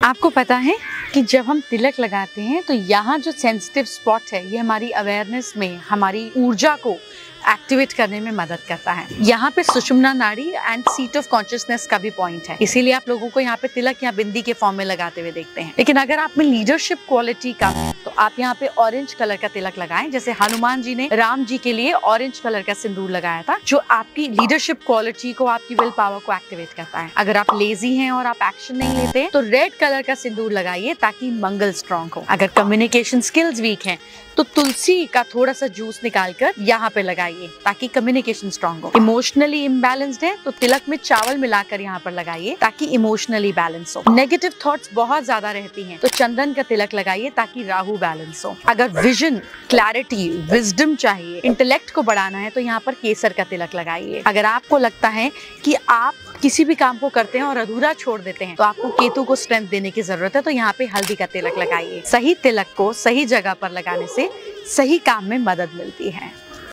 आपको पता है कि जब हम तिलक लगाते हैं तो यहाँ जो सेंसिटिव स्पॉट है ये हमारी अवेयरनेस में, हमारी ऊर्जा को एक्टिवेट करने में मदद करता है। यहाँ पे सुषुम्ना नाड़ी एंड सीट ऑफ कॉन्शियसनेस का भी पॉइंट है, इसीलिए आप लोगों को यहाँ पे तिलक या बिंदी के फॉर्म में लगाते हुए देखते हैं। लेकिन अगर आप में लीडरशिप क्वालिटी कम है तो आप यहाँ पे ऑरेंज कलर का तिलक लगाएं। जैसे हनुमान जी ने राम जी के लिए ऑरेंज कलर का सिंदूर लगाया था, जो आपकी लीडरशिप क्वालिटी को, आपकी विल पावर को एक्टिवेट करता है। अगर आप लेजी हैं और आप एक्शन नहीं लेते तो रेड कलर का सिंदूर लगाइए ताकि मंगल स्ट्रॉन्ग हो। अगर कम्युनिकेशन स्किल्स वीक हैं तो तुलसी का थोड़ा सा जूस निकालकर यहाँ पे लगाइए ताकि कम्युनिकेशन स्ट्रॉन्ग हो। इमोशनली इम्बैलेंस्ड है तो तिलक में चावल मिलाकर यहाँ पर लगाइए ताकि इमोशनली बैलेंस हो। नेगेटिव थॉट्स बहुत ज्यादा रहती हैं तो चंदन का तिलक लगाइए ताकि राहु बैलेंस हो। अगर विजन, क्लैरिटी, विजडम चाहिए, इंटेलेक्ट को बढ़ाना है तो यहाँ पर केसर का तिलक लगाइए। अगर आपको लगता है कि आप किसी भी काम को करते हैं और अधूरा छोड़ देते हैं तो आपको केतु को स्ट्रेंथ देने की जरूरत है, तो यहाँ पे हल्दी का तिलक लगाइए। सही तिलक को सही जगह पर लगाने से सही काम में मदद मिलती है।